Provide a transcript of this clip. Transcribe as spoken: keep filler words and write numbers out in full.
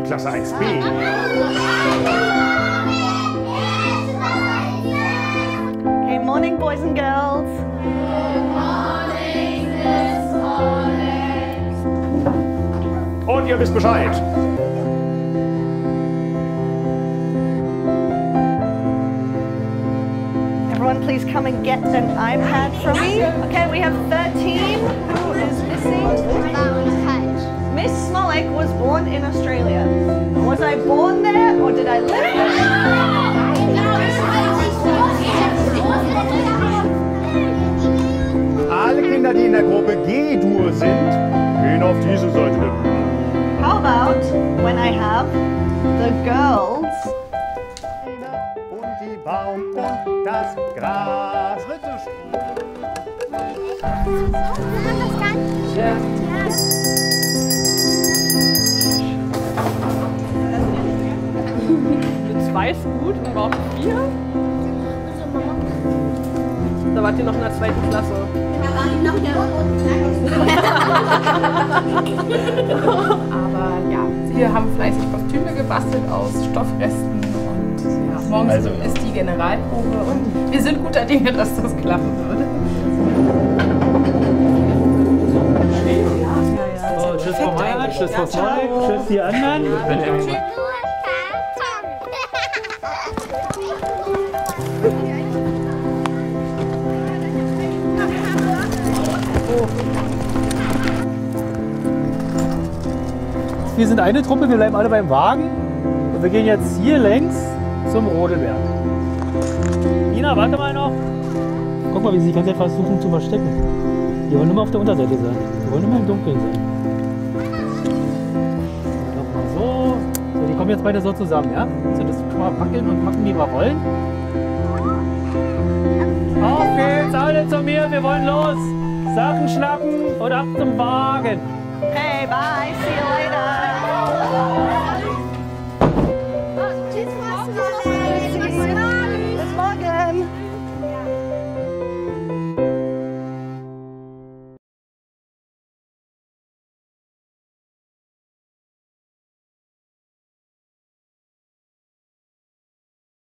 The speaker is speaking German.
Klasse eins B. Okay, morning, boys and girls. Und ihr wisst Bescheid. Everyone, please come and get an iPad from me. Okay, we have thirteen. Who is missing? Miss Smolik was born in Australia. Was I born there or did I live there? Alle Kinder, die in der Gruppe G-Dur sind, gehen auf diese Seite. How about when I have the girls? Und die Baum und das Gras. Ja. Zwei ist gut und braucht vier. Da wart ihr noch in der zweiten Klasse. Aber ja, wir haben fleißig Kostüme gebastelt aus Stoffresten und ja, morgens also, ist die Generalprobe und wir sind guter Dinge, dass das klappen würde. So, tschüss Frau Meier, tschüss Frau Smolik, tschüss die anderen. Wir sind eine Truppe, wir bleiben alle beim Wagen und wir gehen jetzt hier längs zum Rodelberg. Ina, warte mal noch. Guck mal, wie sie die ganze Zeit versuchen zu verstecken. Die wollen immer auf der Unterseite sein. Die wollen immer im Dunkeln sein. Nochmal so. So, die kommen jetzt beide so zusammen, ja? So, das kann man wackeln und packen, wie wir wollen. Auf geht's, alle zu mir, wir wollen los. Sachen schnappen und ab zum Wagen. Okay, bye. See you later.